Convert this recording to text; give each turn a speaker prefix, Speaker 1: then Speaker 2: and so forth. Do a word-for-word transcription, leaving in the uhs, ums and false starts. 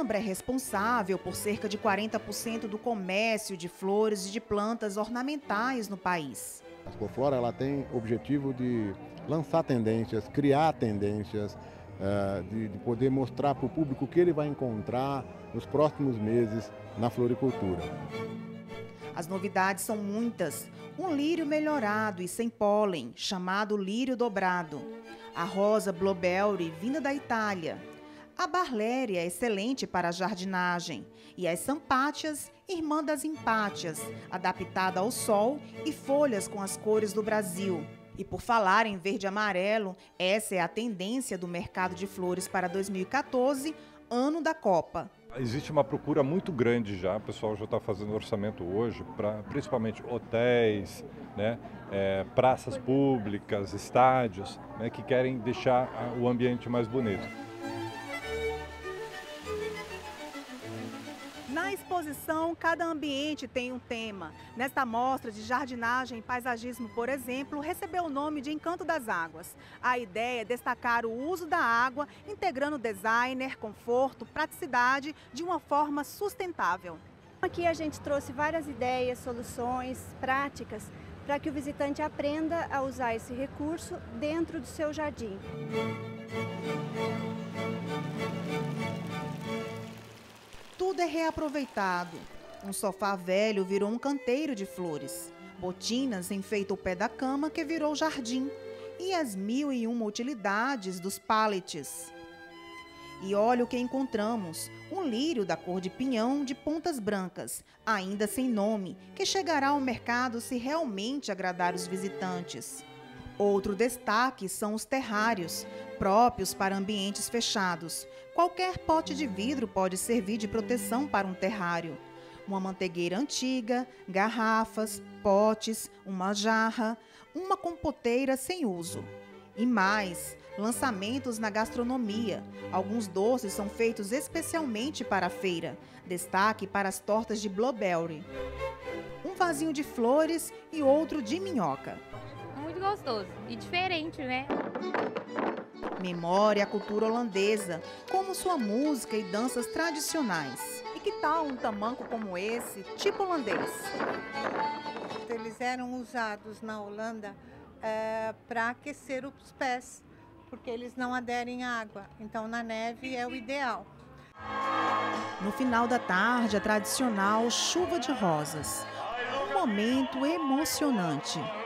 Speaker 1: Zambra é responsável por cerca de quarenta por cento do comércio de flores e de plantas ornamentais no país.
Speaker 2: A Expoflora ela tem o objetivo de lançar tendências, criar tendências, uh, de, de poder mostrar para o público o que ele vai encontrar nos próximos meses na floricultura.
Speaker 1: As novidades são muitas. Um lírio melhorado e sem pólen, chamado lírio dobrado. A rosa blueberry, vinda da Itália. A barléria, excelente para a jardinagem. E as sampátias, irmã das empátias, adaptada ao sol e folhas com as cores do Brasil. E por falar em verde e amarelo, essa é a tendência do mercado de flores para dois mil e quatorze, ano da Copa.
Speaker 3: Existe uma procura muito grande já, o pessoal já está fazendo orçamento hoje para principalmente hotéis, né, é, praças públicas, estádios, né, que querem deixar o ambiente mais bonito.
Speaker 1: Na exposição, cada ambiente tem um tema. Nesta mostra de jardinagem e paisagismo, por exemplo, recebeu o nome de Encanto das Águas. A ideia é destacar o uso da água, integrando designer, conforto, praticidade de uma forma sustentável.
Speaker 4: Aqui a gente trouxe várias ideias, soluções, práticas, para que o visitante aprenda a usar esse recurso dentro do seu jardim.
Speaker 1: Tudo é reaproveitado. Um sofá velho virou um canteiro de flores. Botinas enfeitam o pé da cama, que virou jardim. E as mil e uma utilidades dos pallets. E olha o que encontramos. Um lírio da cor de pinhão de pontas brancas, ainda sem nome, que chegará ao mercado se realmente agradar os visitantes. Outro destaque são os terrários, próprios para ambientes fechados. Qualquer pote de vidro pode servir de proteção para um terrário. Uma mantegueira antiga, garrafas, potes, uma jarra, uma compoteira sem uso. E mais, lançamentos na gastronomia. Alguns doces são feitos especialmente para a feira. Destaque para as tortas de blueberry. Um vasinho de flores e outro de minhoca.
Speaker 5: Muito gostoso e diferente, né?
Speaker 1: Memória à cultura holandesa, como sua música e danças tradicionais. E que tal um tamanco como esse, tipo holandês?
Speaker 6: Eles eram usados na Holanda é, para aquecer os pés, porque eles não aderem à água. Então, na neve é o ideal.
Speaker 1: No final da tarde, a tradicional chuva de rosas. Um momento emocionante.